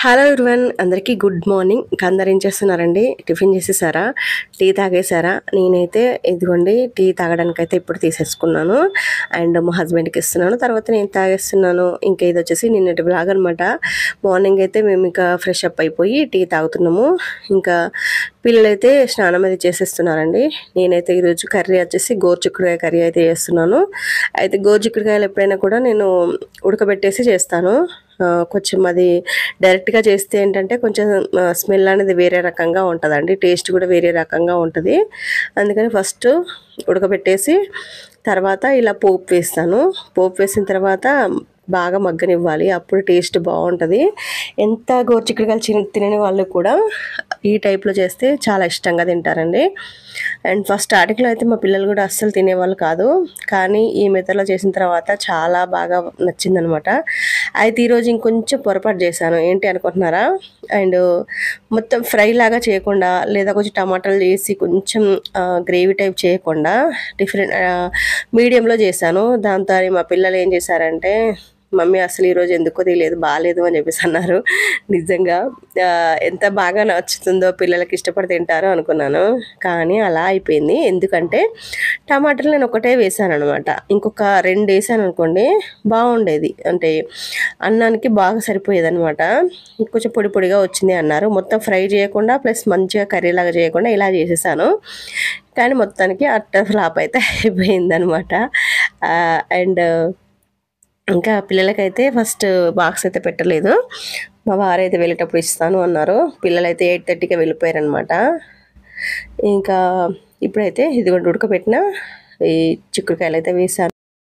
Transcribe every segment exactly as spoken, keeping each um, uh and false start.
Hello everyone, అందరికీ good morning. ఇంకా అందరు ఏం చేస్తున్నారండి? టిఫిన్ చేసేసారా? టీ తాగేసారా? నేనైతే ఇదిగోండి టీ తాగడానికి అయితే ఇప్పుడు తీసేసుకున్నాను అండ్ మా హస్బెండ్కి ఇస్తున్నాను, తర్వాత నేను తాగేస్తున్నాను. ఇంకా ఇది వచ్చేసి నిన్నటి బ్లాగ్ అనమాట. మార్నింగ్ అయితే మేము ఇంకా ఫ్రెష్ అప్ అయిపోయి టీ తాగుతున్నాము. ఇంకా పిల్లలైతే స్నానం అది చేసేస్తున్నారండి. నేనైతే ఈరోజు కర్రీ వచ్చేసి గోరుచిక్కుడుకాయ కర్రీ అయితే చేస్తున్నాను. అయితే గోరుచిక్కుడుకాయలు ఎప్పుడైనా కూడా నేను ఉడకబెట్టేసి చేస్తాను. కొంచెం అది డైరెక్ట్గా చేస్తే ఏంటంటే కొంచెం స్మెల్ అనేది వేరే రకంగా ఉంటుందండి, టేస్ట్ కూడా వేరే రకంగా ఉంటుంది. అందుకని ఫస్ట్ ఉడకబెట్టేసి తర్వాత ఇలా పోపు వేస్తాను. పోపు వేసిన తర్వాత బాగా మగ్గనివ్వాలి, అప్పుడు టేస్ట్ బాగుంటుంది. ఎంత గోరుచిక్కుడుకాయలు తినని వాళ్ళు కూడా ఈ టైప్లో చేస్తే చాలా ఇష్టంగా తింటారండి. అండ్ ఫస్ట్ స్టార్టింగ్లో అయితే మా పిల్లలు కూడా అస్సలు తినేవాళ్ళు కాదు, కానీ ఈ మెథడ్లో చేసిన తర్వాత చాలా బాగా నచ్చిందనమాట. అయితే ఈరోజు ఇంకొంచెం పొరపాటు చేశాను. ఏంటి అనుకుంటున్నారా? అండ్ మొత్తం ఫ్రై లాగా చేయకుండా, లేదా కొంచెం టమాటాలు చేసి కొంచెం గ్రేవీ టైప్ చేయకుండా డిఫరెంట్ మీడియంలో చేశాను. దాంతో మా పిల్లలు ఏం చేశారంటే, మమ్మీ అసలు ఈరోజు ఎందుకో తెలియదు, బాగాలేదు అని చెప్పేసి అన్నారు. నిజంగా ఎంత బాగా నచ్చుతుందో, పిల్లలకి ఇష్టపడి తింటారో అనుకున్నాను, కానీ అలా అయిపోయింది. ఎందుకంటే టమాటాలు నేను ఒకటే వేసాను అనమాట. ఇంకొక రెండు వేసాను అనుకోండి బాగుండేది, అంటే అన్నానికి బాగా సరిపోయేది అనమాట. కొంచెం పొడి పొడిగా వచ్చింది అన్నారు. మొత్తం ఫ్రై చేయకుండా ప్లస్ మంచిగా కర్రీ లాగా చేయకుండా ఇలా చేసేసాను, కానీ మొత్తానికి అట్టర్ ఫ్లాప్ అయితే అయిపోయింది అనమాట. అండ్ ఇంకా పిల్లలకైతే ఫస్ట్ బాక్స్ అయితే పెట్టలేదు. మా వారైతే వెళ్ళేటప్పుడు ఇస్తాను అన్నారు. పిల్లలైతే ఎయిట్ థర్టీకే వెళ్ళిపోయారనమాట. ఇంకా ఇప్పుడైతే ఇదిగోండి ఉడకబెట్టిన ఈ చిక్కుడుకాయలు అయితే వేసాను.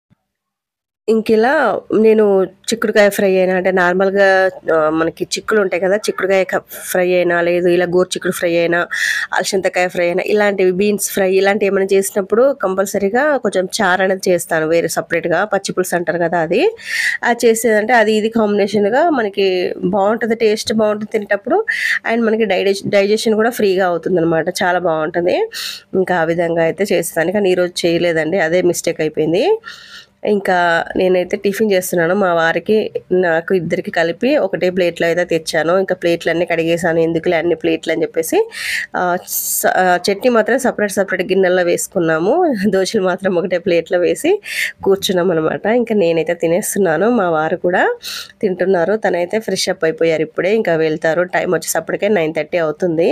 ఇంక ఇలా నేను చిక్కుడుకాయ ఫ్రై అయినా, అంటే నార్మల్గా మనకి చిక్కులు ఉంటాయి కదా, చిక్కుడుకాయ ఫ్రై అయినా, లేదు ఇలా గోరు చిక్కుడు ఫ్రై అయినా, అలసంతకాయ ఫ్రై అయినా, ఇలాంటివి బీన్స్ ఫ్రై ఇలాంటివి ఏమైనా చేసినప్పుడు కంపల్సరీగా కొంచెం చారు అనేది చేస్తాను వేరే సపరేట్గా. పచ్చిపులుసు అంటారు కదా, అది అది చేసేదంటే అది ఇది కాంబినేషన్గా మనకి బాగుంటుంది, టేస్ట్ బాగుంటుంది తినేటప్పుడు. అండ్ మనకి డైజెషన్ డైజెషన్ కూడా ఫ్రీగా అవుతుంది అనమాట, చాలా బాగుంటుంది. ఇంకా ఆ విధంగా అయితే చేస్తాను, కానీ ఈరోజు చేయలేదండి, అదే మిస్టేక్ అయిపోయింది. ఇంకా నేనైతే టిఫిన్ చేస్తున్నాను. మా వారికి నాకు ఇద్దరికి కలిపి ఒకటే ప్లేట్లో అయితే తెచ్చాను. ఇంకా ప్లేట్లు అన్నీ కడిగేసాను, ఎందుకులే అన్ని ప్లేట్లు అని చెప్పేసి. చట్నీ మాత్రం సపరేట్ సపరేట్ గిన్నెల్లో వేసుకున్నాము, దోశలు మాత్రం ఒకటే ప్లేట్లో వేసి కూర్చున్నాం అనమాట. ఇంకా నేనైతే తినేస్తున్నాను, మా వారు కూడా తింటున్నారు. తనైతే ఫ్రెష్ అప్ అయిపోయారు, ఇప్పుడే ఇంకా వెళ్తారు. టైం వచ్చేసప్పటికే నైన్ థర్టీ అవుతుంది.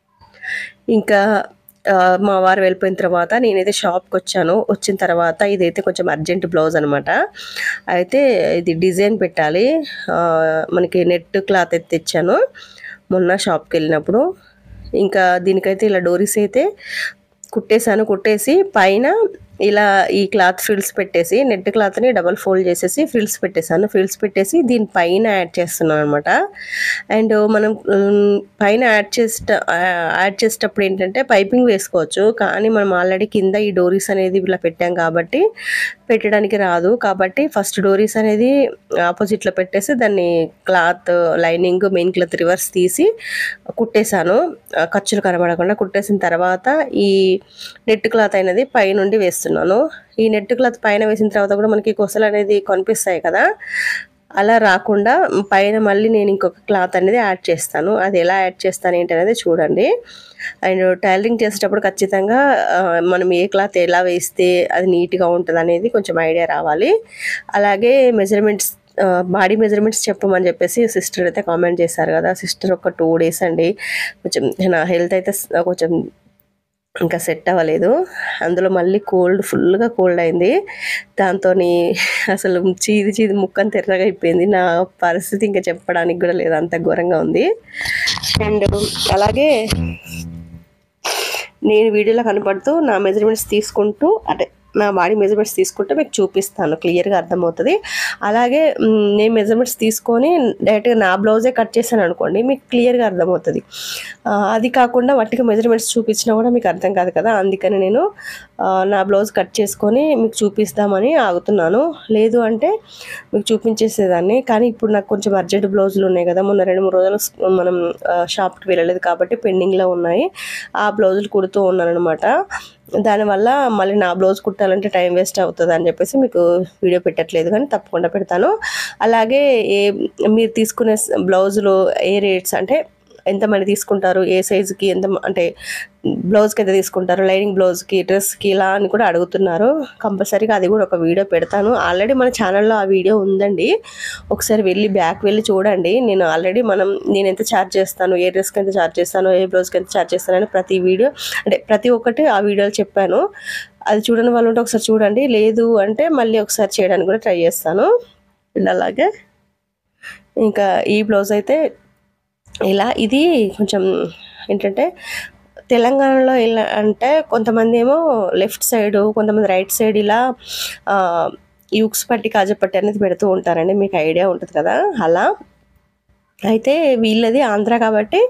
ఇంకా మా వారు వెళ్ళిపోయిన తర్వాత నేనైతే షాప్కి వచ్చాను. వచ్చిన తర్వాత ఇదైతే కొంచెం అర్జెంట్ బ్లౌజ్ అనమాట. అయితే ఇది డిజైన్ పెట్టాలి, మనకి నెట్ క్లాత్ అయితే తెచ్చాను మొన్న షాప్కి వెళ్ళినప్పుడు. ఇంకా దీనికైతే ఇలా డోరీస్ అయితే కుట్టేశాను. కుట్టేసి పైన ఇలా ఈ క్లాత్ ఫ్రిల్స్ పెట్టేసి, నెట్ క్లాత్ని డబల్ ఫోల్డ్ చేసేసి ఫ్రిల్స్ పెట్టేశాను. ఫ్రిల్స్ పెట్టేసి దీనిపైన యాడ్ చేస్తున్నాను అనమాట. అండ్ మనం పైన యాడ్ చేసే యాడ్ చేసేటప్పుడు ఏంటంటే పైపింగ్ వేసుకోవచ్చు, కానీ మనం ఆల్రెడీ కింద ఈ డోరీస్ అనేది ఇలా పెట్టాం కాబట్టి పెట్టడానికి రాదు. కాబట్టి ఫస్ట్ డోరీస్ అనేది ఆపోజిట్లో పెట్టేసి దాన్ని cloth lining main cloth reverse తీసి కుట్టేశాను, ఖర్చులు కనబడకుండా. కుట్టేసిన తర్వాత ఈ నెట్ క్లాత్ అనేది పైనుండి వేస్తున్నాను. ఈ నెట్ క్లాత్ పైన వేసిన తర్వాత కూడా మనకి కొసలు అనేది కనిపిస్తాయి కదా, అలా రాకుండా పైన మళ్ళీ నేను ఇంకొక క్లాత్ అనేది యాడ్ చేస్తాను. అది ఎలా యాడ్ చేస్తాను ఏంటి అనేది చూడండి. అండ్ టైలరింగ్ చేసేటప్పుడు ఖచ్చితంగా మనం ఏ క్లాత్ ఎలా వేస్తే అది నీట్గా ఉంటుంది అనేది కొంచెం ఐడియా రావాలి. అలాగే మెజర్మెంట్స్, బాడీ మెజర్మెంట్స్ చెప్పమని చెప్పేసి సిస్టర్ అయితే కామెంట్ చేశారు కదా. సిస్టర్ ఒక టూ డేస్ అండి కొంచెం నా హెల్త్ అయితే కొంచెం ఇంకా సెట్ అవ్వలేదు. అందులో మళ్ళీ కోల్డ్, ఫుల్గా కోల్డ్ అయింది. దాంతో అసలు చీది చీది ముక్కని తెర్రగా అయిపోయింది. నా పరిస్థితి ఇంకా చెప్పడానికి కూడా లేదు, అంత ఘోరంగా ఉంది. అండ్ అలాగే నేను వీడియోలో కనపడుతూ నా మెజర్మెంట్స్ తీసుకుంటూ, అంటే నా బాడీ మెజర్మెంట్స్ తీసుకుంటే మీకు చూపిస్తాను, క్లియర్గా అర్థమవుతుంది. అలాగే నేను మెజర్మెంట్స్ తీసుకొని డైరెక్ట్గా నా బ్లౌజే కట్ చేశాను అనుకోండి, మీకు క్లియర్గా అర్థమవుతుంది. అది కాకుండా వాటికి మెజర్మెంట్స్ చూపించినా కూడా మీకు అర్థం కాదు కదా, అందుకని నేను నా బ్లౌజ్ కట్ చేసుకొని మీకు చూపిస్తామని ఆగుతున్నాను. లేదు అంటే మీకు చూపించేసేదాన్ని, కానీ ఇప్పుడు నాకు కొంచెం అర్జెంట్ బ్లౌజులు ఉన్నాయి కదా, మొన్న రెండు మూడు రోజులు మనం షాప్కి వెళ్ళలేదు కాబట్టి పెండింగ్లో ఉన్నాయి. ఆ బ్లౌజులు కుడుతూ ఉన్నాను అనమాట. దానివల్ల మళ్ళీ నా బ్లౌజ్ కుట్టాలంటే టైం వేస్ట్ అవుతుంది అని చెప్పేసి మీకు వీడియో పెట్టట్లేదు, కానీ తప్పకుండా పెడతాను. అలాగే ఏ మీరు తీసుకునే బ్లౌజులు ఏ రేట్స్ అంటే ఎంతమంది తీసుకుంటారు, ఏ సైజుకి ఎంత అంటే బ్లౌజ్కి ఎంత తీసుకుంటారు, లైనింగ్ బ్లౌజ్కి డ్రెస్కి ఇలా అని కూడా అడుగుతున్నారు. కంపల్సరీగా అది కూడా ఒక వీడియో పెడతాను. ఆల్రెడీ మన ఛానల్లో ఆ వీడియో ఉందండి, ఒకసారి వెళ్ళి బ్యాక్ వెళ్ళి చూడండి. నేను ఆల్రెడీ మనం నేను ఎంత ఛార్జ్ చేస్తాను, ఏ డ్రెస్కి ఎంత ఛార్జ్ చేస్తాను, ఏ బ్లౌజ్కి ఎంత ఛార్జ్ చేస్తాను అని ప్రతి వీడియో అంటే ప్రతి ఒక్కటి ఆ వీడియోలో చెప్పాను. అది చూడని వాళ్ళు ఉంటే ఒకసారి చూడండి, లేదు అంటే మళ్ళీ ఒకసారి చేయడానికి కూడా ట్రై చేస్తాను. అలాగే ఇంకా ఈ బ్లౌజ్ అయితే ఇలా ఇది కొంచెం ఏంటంటే తెలంగాణలో ఇలా అంటే కొంతమంది ఏమో లెఫ్ట్ సైడు, కొంతమంది రైట్ సైడ్ ఇలా ఈ ఉక్స్ పట్టి కాజపట్టి అనేది పెడుతూ ఉంటారండి, మీకు ఐడియా ఉంటుంది కదా. అలా అయితే వీళ్ళది ఆంధ్ర కాబట్టి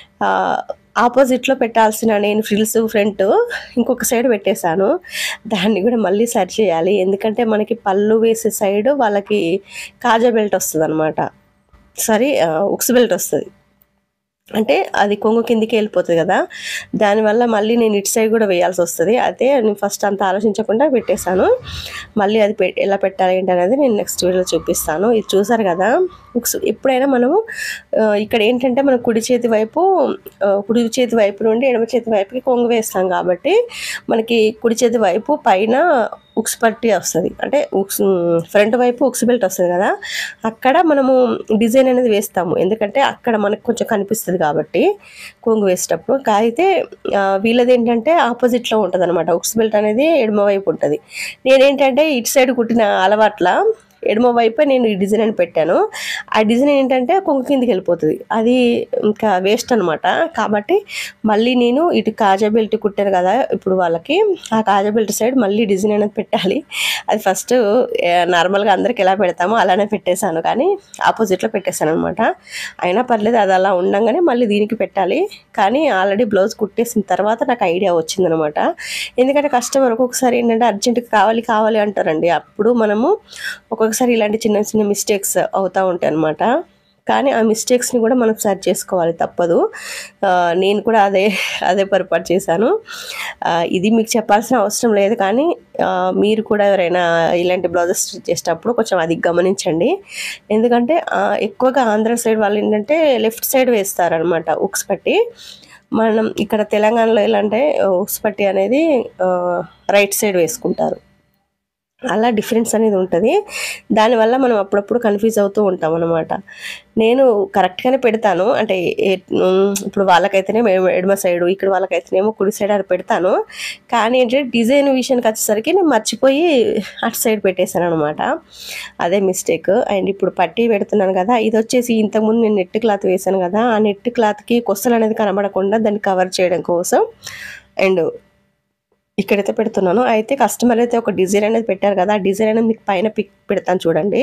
ఆపోజిట్లో పెట్టాల్సిన నేను ఫ్రిల్స్ ఫ్రంట్ ఇంకొక సైడ్ పెట్టేశాను. దాన్ని కూడా మళ్ళీ సరి చేయాలి, ఎందుకంటే మనకి పళ్ళు వేసే సైడ్ వాళ్ళకి కాజా బెల్ట్ వస్తుంది అనమాట, సారీ ఉక్స్ బెల్ట్ వస్తుంది. అంటే అది కొంగు కిందికి వెళ్ళిపోతుంది కదా, దానివల్ల మళ్ళీ నేను ఇటు సైడ్ కూడా వేయాల్సి వస్తుంది. అయితే నేను ఫస్ట్ అంత ఆలోచించకుండా పెట్టేశాను. మళ్ళీ అది పె ఎలా పెట్టాలి ఏంటి అనేది నేను నెక్స్ట్ వీడియోలో చూపిస్తాను. ఇది చూసారు కదా, ఎప్పుడైనా మనము ఇక్కడ ఏంటంటే మనం కుడి చేతి వైపు కుడి చేతి వైపు నుండి ఎడమ చేతి వైపుకి కొంగు వేస్తాం కాబట్టి మనకి కుడి చేతి వైపు పైన ఉక్స్ పట్టి వస్తుంది, అంటే ఉక్స్ ఫ్రంట్ వైపు ఉక్స్ బెల్ట్ వస్తుంది కదా, అక్కడ మనము డిజైన్ అనేది వేస్తాము, ఎందుకంటే అక్కడ మనకు కొంచెం కనిపిస్తుంది కాబట్టి కొంగు వేసేటప్పుడు. అయితే వీళ్ళది ఏంటంటే ఆపోజిట్లో ఉంటుంది అనమాట, ఉక్స్ బెల్ట్ అనేది ఎడమ వైపు ఉంటుంది. నేనేంటంటే ఇటు సైడ్ కుట్టిన అలవాట్ల ఎడమ వైపే నేను ఈ డిజైన్ అని పెట్టాను. ఆ డిజైన్ ఏంటంటే కొంగు కిందికి వెళ్ళిపోతుంది, అది ఇంకా వేస్ట్ అనమాట. కాబట్టి మళ్ళీ నేను ఇటు కాజా బెల్ట్ కుట్టాను కదా ఇప్పుడు వాళ్ళకి, ఆ కాజా బెల్ట్ సైడ్ మళ్ళీ డిజైన్ అనేది పెట్టాలి. అది ఫస్ట్ నార్మల్గా అందరికి ఎలా పెడతామో అలానే పెట్టేశాను, కానీ ఆపోజిట్లో పెట్టేశాను అనమాట. అయినా పర్లేదు, అది అలా ఉండగానే మళ్ళీ దీనికి పెట్టాలి. కానీ ఆల్రెడీ బ్లౌజ్ కుట్టేసిన తర్వాత నాకు ఐడియా వచ్చిందనమాట, ఎందుకంటే కస్టమర్ ఒక్కొక్కసారి ఏంటంటే అర్జెంటుగా కావాలి కావాలి అంటారండి. అప్పుడు మనము ఒక్కొక్క ఒకసారి ఇలాంటి చిన్న చిన్న మిస్టేక్స్ అవుతూ ఉంటాయి అన్నమాట. కానీ ఆ మిస్టేక్స్ని కూడా మనం సరి చేసుకోవాలి, తప్పదు. నేను కూడా అదే అదే పొరపాటు చేశాను. ఇది మీకు చెప్పాల్సిన అవసరం లేదు, కానీ మీరు కూడా ఎవరైనా ఇలాంటి బ్లౌజెస్ స్టిచ్ చేసేటప్పుడు కొంచెం అది గమనించండి. ఎందుకంటే ఎక్కువగా ఆంధ్ర సైడ్ వాళ్ళు ఏంటంటే లెఫ్ట్ సైడ్ వేస్తారనమాట ఉక్స్ పట్టి. మనం ఇక్కడ తెలంగాణలో ఎలా అంటే ఉక్స్ పట్టి అనేది రైట్ సైడ్ వేసుకుంటారు. అలా డిఫరెన్స్ అనేది ఉంటుంది, దానివల్ల మనం అప్పుడప్పుడు కన్ఫ్యూజ్ అవుతూ ఉంటాం అన్నమాట. నేను కరెక్ట్గానే పెడతాను, అంటే ఇప్పుడు వాళ్ళకైతేనేమో ఎడమ సైడు, ఇక్కడ వాళ్ళకైతేనేమో కుడి సైడ్ అని పెడతాను. కానీ ఏంటంటే డిజైన్ విషయానికి వచ్చేసరికి నేను మర్చిపోయి అటు సైడ్ పెట్టేశాను అనమాట, అదే మిస్టేక్. అండ్ ఇప్పుడు పట్టీ పెడుతున్నాను కదా, ఇది వచ్చేసి ఇంతకుముందు నేను నెట్ క్లాత్ వేసాను కదా, ఆ నెట్ క్లాత్కి కొసలు అనేది కనబడకుండా దాన్ని కవర్ చేయడం కోసం అండ్ ఇక్కడైతే పెడుతున్నాను. అయితే కస్టమర్ అయితే ఒక డిజైన్ అనేది పెట్టారు కదా, ఆ డిజైన్ అనేది మీకు పైన పిక్ పెడతాను చూడండి.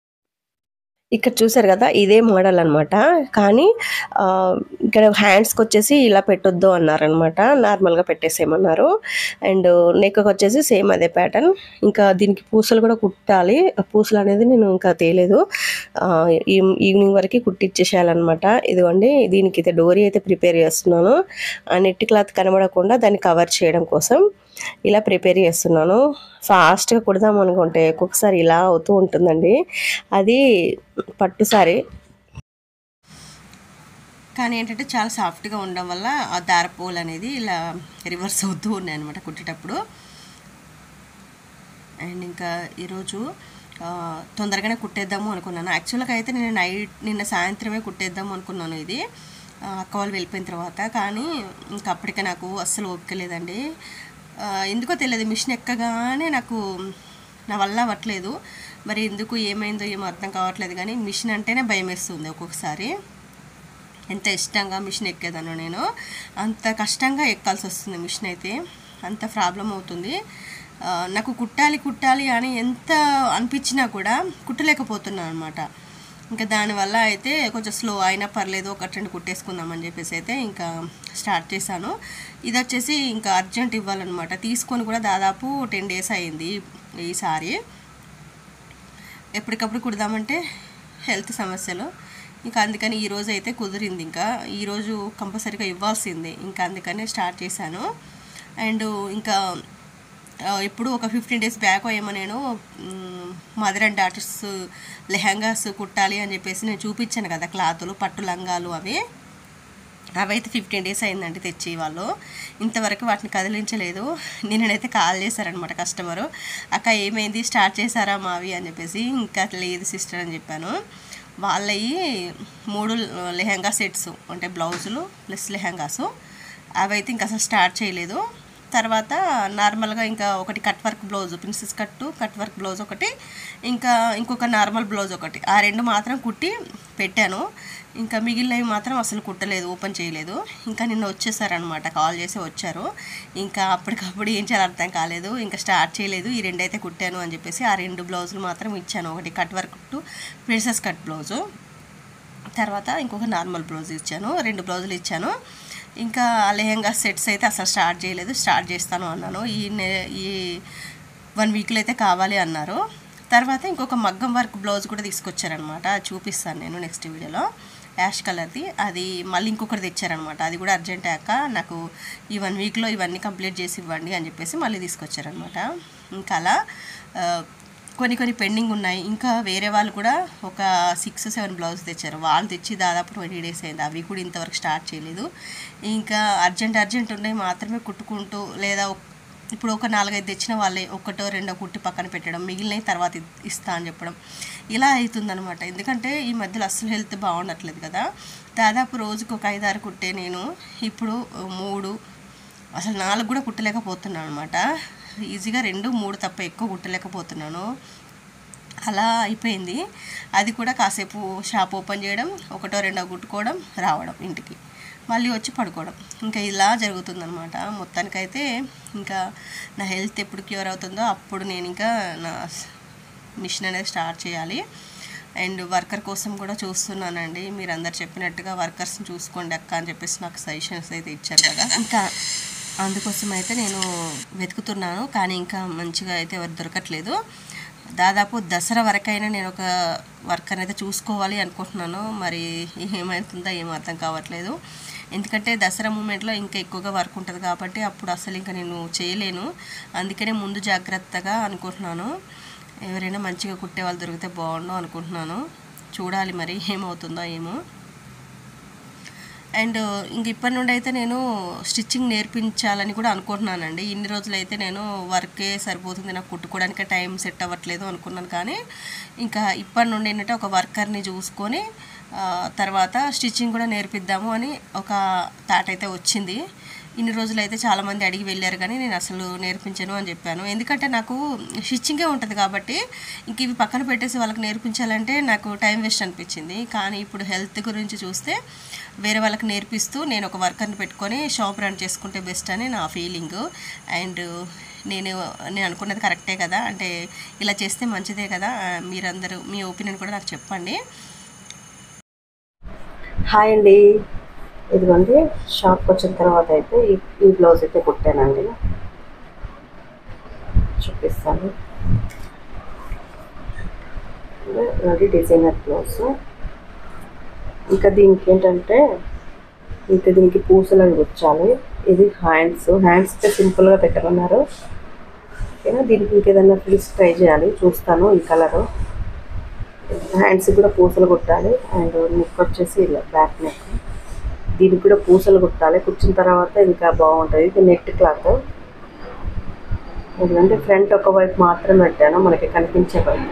ఇక్కడ చూసారు కదా, ఇదే మోడల్ అనమాట. కానీ ఇక్కడ హ్యాండ్స్కి వచ్చేసి ఇలా పెట్టొద్దు అన్నారనమాట, నార్మల్గా పెట్టేసేయమన్నారు. అండ్ నెక్కి వచ్చేసి సేమ్ అదే ప్యాటర్న్. ఇంకా దీనికి పూసలు కూడా కుట్టాలి, పూసలు అనేది నేను ఇంకా తేలేదు, ఈవినింగ్ వరకు కుట్టిచ్చేసేయాలన్నమాట. ఇదిగోండి, దీనికి అయితే డోరీ అయితే ప్రిపేర్ చేస్తున్నాను. ఆ నెట్ క్లాత్ కనబడకుండా దాన్ని కవర్ చేయడం కోసం ఇలా ప్రిపేర్ చేస్తున్నాను. ఫాస్ట్గా కుడదాం అనుకుంటే ఒక్కొక్కసారి ఇలా అవుతూ ఉంటుందండి, అది పట్టు సారీ. కానీ ఏంటంటే చాలా సాఫ్ట్గా ఉండడం వల్ల ఆ దారపోలు అనేది ఇలా రివర్స్ అవుతూ ఉన్నాయి అనమాట కుట్టేటప్పుడు. అండ్ ఇంకా ఈరోజు తొందరగానే కుట్టేద్దాము అనుకున్నాను. యాక్చువల్గా అయితే నేను నైట్ నిన్న సాయంత్రమే కుట్టేద్దాము అనుకున్నాను ఇది అక్క వాళ్ళు వెళ్ళిపోయిన తర్వాత. కానీ ఇంకా అప్పటికే నాకు అస్సలు ఓపిక లేదండి, ఎందుకో తెలియదు, మిషన్ ఎక్కగానే నాకు నా వల్ల అవ్వట్లేదు. మరి ఎందుకు ఏమైందో ఏమో అర్థం కావట్లేదు, కానీ మిషన్ అంటేనే భయం వేస్తుంది ఒక్కొక్కసారి. ఎంత ఇష్టంగా మిషన్ ఎక్కేదాను నేను, అంత కష్టంగా ఎక్కాల్సి వస్తుంది మిషన్ అయితే, అంత ప్రాబ్లం అవుతుంది నాకు. కుట్టాలి కుట్టాలి అని ఎంత అనిపించినా కూడా కుట్టలేకపోతున్నాను అనమాట. ఇంకా దానివల్ల అయితే కొంచెం స్లో అయినా పర్లేదు, ఒకటి రెండు కుట్టేసుకుందామని చెప్పేసి అయితే ఇంకా స్టార్ట్ చేశాను. ఇది వచ్చేసి ఇంకా అర్జెంట్ ఇవ్వాలన్నమాట, తీసుకొని కూడా దాదాపు టెన్ డేస్ అయింది ఈసారి. ఎప్పటికప్పుడు కుడదామంటే హెల్త్ సమస్యలు, ఇంకా అందుకని ఈరోజు అయితే కుదిరింది. ఇంకా ఈరోజు కంపల్సరీగా ఇవ్వాల్సిందే, ఇంకా అందుకని స్టార్ట్ చేశాను. అండ్ ఇంకా ఇప్పుడు ఒక ఫిఫ్టీన్ డేస్ బ్యాక్ ఏమో నేను మదర్ అండ్ డాటర్స్ లెహంగాస్ కుట్టాలి అని చెప్పేసి నేను చూపించాను కదా, క్లాతులు పట్టు లంగాలు అవి అవైతే ఫిఫ్టీన్ డేస్ అయిందండి తెచ్చి. వాళ్ళు ఇంతవరకు వాటిని కదిలించలేదు. నేనైతే కాల్ చేశారనమాట కస్టమరు, అక్క ఏమైంది స్టార్ట్ చేశారా మావి అని చెప్పేసి. ఇంకా లేదు సిస్టర్ అని చెప్పాను. వాళ్ళవి మూడు లెహంగా సెట్స్ అంటే బ్లౌజులు ప్లస్ లెహంగాసు అవైతే ఇంకా అసలు స్టార్ట్ చేయలేదు. తర్వాత నార్మల్గా ఇంకా ఒకటి cut work blouse, princess cut cut work blouse ఒకటి, ఇంకా ఇంకొక నార్మల్ బ్లౌజ్ ఒకటి, ఆ రెండు మాత్రం కుట్టి పెట్టాను. ఇంకా మిగిలినవి మాత్రం అసలు కుట్టలేదు, ఓపెన్ చేయలేదు. ఇంకా నిన్న వచ్చేసారనమాట, కాల్ చేసి వచ్చారు. ఇంకా అప్పటికప్పుడు ఏం చేయాలి అర్థం కాలేదు, ఇంకా స్టార్ట్ చేయలేదు. ఈ రెండు అయితే కుట్టాను అని చెప్పేసి ఆ రెండు బ్లౌజులు మాత్రం ఇచ్చాను. ఒకటి cut work two princess cut blouse, తర్వాత ఇంకొక నార్మల్ బ్లౌజ్ ఇచ్చాను. రెండు బ్లౌజులు ఇచ్చాను. ఇంకా లెహంగా సెట్స్ అయితే అసలు స్టార్ట్ చేయలేదు. స్టార్ట్ చేస్తాను అన్నాను. ఈ ఈ వన్ వీక్లో అయితే కావాలి అన్నారు. తర్వాత ఇంకొక మగ్గం వర్క్ బ్లౌజ్ కూడా తీసుకొచ్చారనమాట, అది చూపిస్తాను నేను నెక్స్ట్ వీడియోలో. యాష్ కలర్ది అది మళ్ళీ ఇంకొకటి తెచ్చారనమాట. అది కూడా అర్జెంట్ అయ్యాక నాకు ఈ వన్ వీక్లో ఇవన్నీ కంప్లీట్ చేసి ఇవ్వండి అని చెప్పేసి మళ్ళీ తీసుకొచ్చారనమాట. ఇంకా అలా కొన్ని కొన్ని పెండింగ్ ఉన్నాయి. ఇంకా వేరే వాళ్ళు కూడా ఒక సిక్స్ సెవెన్ బ్లౌజ్ తెచ్చారు. వాళ్ళు తెచ్చి దాదాపు ట్వంటీ డేస్ అయింది. అవి కూడా ఇంతవరకు స్టార్ట్ చేయలేదు. ఇంకా అర్జెంట్ అర్జెంట్ ఉన్నాయి మాత్రమే కుట్టుకుంటూ, లేదా ఇప్పుడు ఒక నాలుగైదు తెచ్చిన వాళ్ళే ఒకటో రెండో కుట్టి పక్కన పెట్టడం, మిగిలినవి తర్వాత ఇస్తా అని చెప్పడం, ఇలా అవుతుందనమాట. ఎందుకంటే ఈ మధ్యలో అస్సలు హెల్త్ బాగుండట్లేదు కదా. దాదాపు రోజుకు ఒక ఐదారు కుట్టే నేను ఇప్పుడు మూడు అసలు నాలుగు కూడా కుట్టలేకపోతున్నాను అనమాట. ఈజీగా రెండు మూడు తప్ప ఎక్కువ కుట్టలేకపోతున్నాను. అలా అయిపోయింది. అది కూడా కాసేపు షాప్ ఓపెన్ చేయడం, ఒకటో రెండో కుట్టుకోవడం, రావడం ఇంటికి, మళ్ళీ వచ్చి పడుకోవడం, ఇంకా ఇలా జరుగుతుందనమాట. మొత్తానికైతే ఇంకా నా హెల్త్ ఎప్పుడు క్యూర్ అవుతుందో అప్పుడు నేను ఇంకా నా మిషన్ అనేది స్టార్ట్ చేయాలి. అండ్ వర్కర్ కోసం కూడా చూస్తున్నానండి. మీరు అందరు చెప్పినట్టుగా వర్కర్స్ని చూసుకోండి అక్క అని చెప్పేసి నాకు సజెషన్స్ అయితే ఇచ్చారు కదా. ఇంకా అందుకోసం అయితే నేను వెతుకుతున్నాను, కానీ ఇంకా మంచిగా అయితే ఎవరు దొరకట్లేదు. దాదాపు దసరా వరకైనా నేను ఒక వర్కర్ అయితే చూసుకోవాలి అనుకుంటున్నాను. మరి ఏమవుతుందో ఏమో అర్థం కావట్లేదు. ఎందుకంటే దసరా మూమెంట్లో ఇంకా ఎక్కువగా వర్క్ ఉంటుంది కాబట్టి అప్పుడు అసలు ఇంకా నేను చేయలేను. అందుకనే ముందు జాగ్రత్తగా అనుకుంటున్నాను. ఎవరైనా మంచిగా కుట్టే వాళ్ళు దొరికితే బాగుండు అనుకుంటున్నాను. చూడాలి మరి ఏమవుతుందో ఏమో. అండ్ ఇంక ఇప్పటి నుండి అయితే నేను స్టిచ్చింగ్ నేర్పించాలని కూడా అనుకుంటున్నానండి. ఇన్ని రోజులైతే నేను వర్కే సరిపోతుంది, నాకు కుట్టుకోవడానికి టైం సెట్ అవ్వట్లేదు అనుకున్నాను. కానీ ఇంకా ఇప్పటి నుండి ఏంటంటే ఒక వర్కర్ని చూసుకొని తర్వాత స్టిచ్చింగ్ కూడా నేర్పిద్దాము అని ఒక థాట్ అయితే వచ్చింది. ఇన్ని రోజులు అయితే చాలామంది అడిగి వెళ్ళారు, కానీ నేను అసలు నేర్పించను అని చెప్పాను. ఎందుకంటే నాకు స్టిచ్చింగే ఉంటుంది కాబట్టి ఇంక ఇవి పక్కన పెట్టేసి వాళ్ళకి నేర్పించాలంటే నాకు టైం వేస్ట్ అనిపించింది. కానీ ఇప్పుడు హెల్త్ గురించి చూస్తే వేరే వాళ్ళకి నేర్పిస్తూ నేను ఒక వర్కర్ని పెట్టుకొని షాప్ రన్ చేసుకుంటే బెస్ట్ అని నా ఫీలింగ్. అండ్ నేను నేను అనుకున్నది కరెక్టే కదా, అంటే ఇలా చేస్తే మంచిదే కదా. మీరందరూ మీ ఒపీనియన్ కూడా నాకు చెప్పండి. హాయ్ అండి, ఇదిగోండి షాప్కి వచ్చిన తర్వాత అయితే ఈ ఈ బ్లౌజ్ అయితే కుట్టానండి, చూపిస్తాను. ఇది డిజైనర్ బ్లౌజ్. ఇంకా దీనికి ఏంటంటే ఇంకా దీనికి పూసలు అవి గుచ్చాలి. ఇది హ్యాండ్స్ హ్యాండ్స్ అయితే సింపుల్గా పెట్టమన్నారు. ఓకేనా, దీనికి ఇంకేదన్నా ఫ్రిల్స్ ట్రై చేయాలి, చూస్తాను. ఈ కలరు హ్యాండ్స్కి కూడా పూసలు కుట్టాలి. అండ్ నెక్ వచ్చేసి ఇలా బ్యాక్ నెక్, దీనికి కూడా పూసలు కుట్టాలి. కుట్టిన తర్వాత ఇంకా బాగుంటుంది. ఇది నెట్ క్లాత్. ఎందుకంటే ఫ్రంట్ ఒకవైపు మాత్రం పెట్టాను, మనకి కనిపించే వైపు.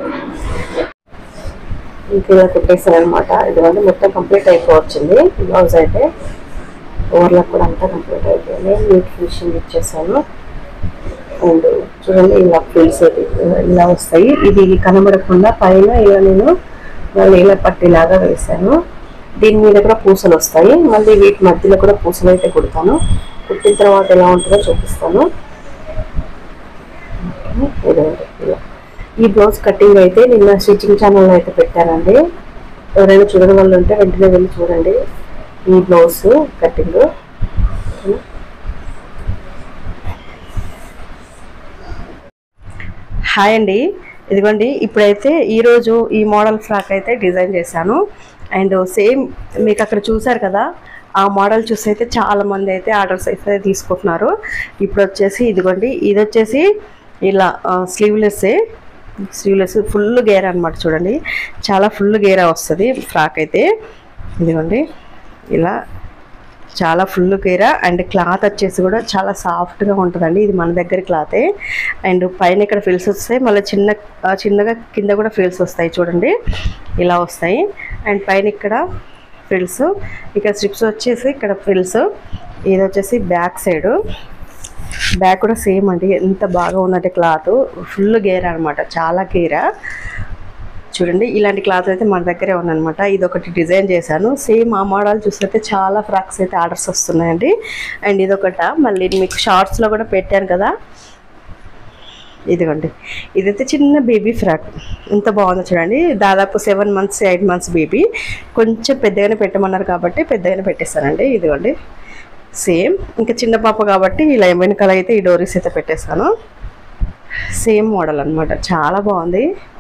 ఇంకా ఇలా కుట్టేసాను అనమాట. ఇదిగోండి మొత్తం కంప్లీట్ అయిపోవచ్చింది బ్లౌజ్ అయితే. ఓవర్లాక్ కూడా అంతా కంప్లీట్ అయిపోయింది. నీట్ ఫినిషింగ్ ఇచ్చేసాను. అండ్ చూడండి ఇలా ఫ్రిల్స్ ఇలా వస్తాయి. ఇది కనబడకుండా పైన ఇలా నేను మళ్ళీ ఇలా పట్టిలాగా వేసాను. దీని మీద కూడా పూసలు వస్తాయి. మళ్ళీ వీటి మధ్యలో కూడా పూసలు అయితే కుడతాను. కుట్టిన తర్వాత ఎలా ఉంటుందో చూపిస్తాను. ఇలా ఈ బ్లౌజ్ కటింగ్ అయితే నిన్న స్టిచ్చింగ్ ఛానల్లో అయితే పెట్టానండి. ఎవరైనా చూడడం వల్ల ఉంటే వెంటనే వెళ్ళి చూడండి ఈ బ్లౌజ్ కటింగ్. హాయ్ అండి, ఇదిగోండి ఇప్పుడైతే ఈరోజు ఈ మోడల్ ఫ్రాక్ అయితే డిజైన్ చేశాను. అండ్ సేమ్ మీకు అక్కడ చూసారు కదా ఆ మోడల్ చూసి అయితే చాలామంది అయితే ఆర్డర్స్ అయితే తీసుకుంటున్నారు. ఇప్పుడు వచ్చేసి ఇదిగోండి, ఇది వచ్చేసి ఇలా స్లీవ్లెస్ స్లీవ్లెస్ ఫుల్ గేర్ అనమాట. చూడండి చాలా ఫుల్ గేరా వస్తుంది ఫ్రాక్ అయితే. ఇదిగోండి ఇలా చాలా ఫుల్ గేరా అండ్ క్లాత్ వచ్చేసి కూడా చాలా సాఫ్ట్గా ఉంటుందండి. ఇది మన దగ్గర క్లాతే. అండ్ పైన ఇక్కడ ఫ్రిల్స్ వస్తాయి, మళ్ళీ చిన్న చిన్నగా కింద కూడా ఫ్రిల్స్ వస్తాయి. చూడండి ఇలా వస్తాయి. అండ్ పైన ఇక్కడ ఫ్రిల్స్, ఇక్కడ స్ట్రిప్స్ వచ్చేసి ఇక్కడ ఫ్రిల్స్. ఇది వచ్చేసి బ్యాక్ సైడ్, బ్యాక్ కూడా సేమ్ అండి. ఎంత బాగా ఉన్నట్టు క్లాత్ ఫుల్ గేరా అనమాట, చాలా గేరా. చూడండి ఇలాంటి క్లాత్ అయితే మన దగ్గరే ఉందన్నమాట. ఇది ఒకటి డిజైన్ చేశాను. సేమ్ ఆ మోడల్ చూస్తే చాలా ఫ్రాక్స్ అయితే ఆర్డర్స్ వస్తున్నాయండి. అండ్ ఇదొకట మళ్ళీ మీకు షార్ట్స్లో కూడా పెట్టాను కదా, ఇదిగోండి ఇదైతే చిన్న బేబీ ఫ్రాక్. ఎంత బాగుందో చూడండి. దాదాపు seven months eight months baby. కొంచెం పెద్దగానే పెట్టమన్నారు కాబట్టి పెద్దగానే పెట్టేస్తానండి. ఇదిగోండి సేమ్. ఇంకా చిన్న పాప కాబట్టి ఇలా వెనకాల అయితే ఈ డోరీస్ అయితే పెట్టేస్తాను. సేమ్ మోడల్ అనమాట, చాలా బాగుంది.